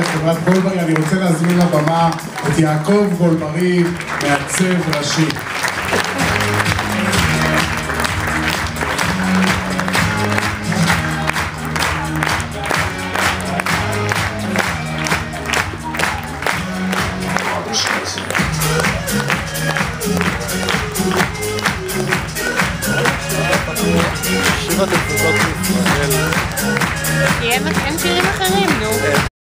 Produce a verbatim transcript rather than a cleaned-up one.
חברת גולדברי. אני רוצה להזמין לבמה את יעקב גולדברי, מעצב ראשי. כי אין שירים אחרים, נו.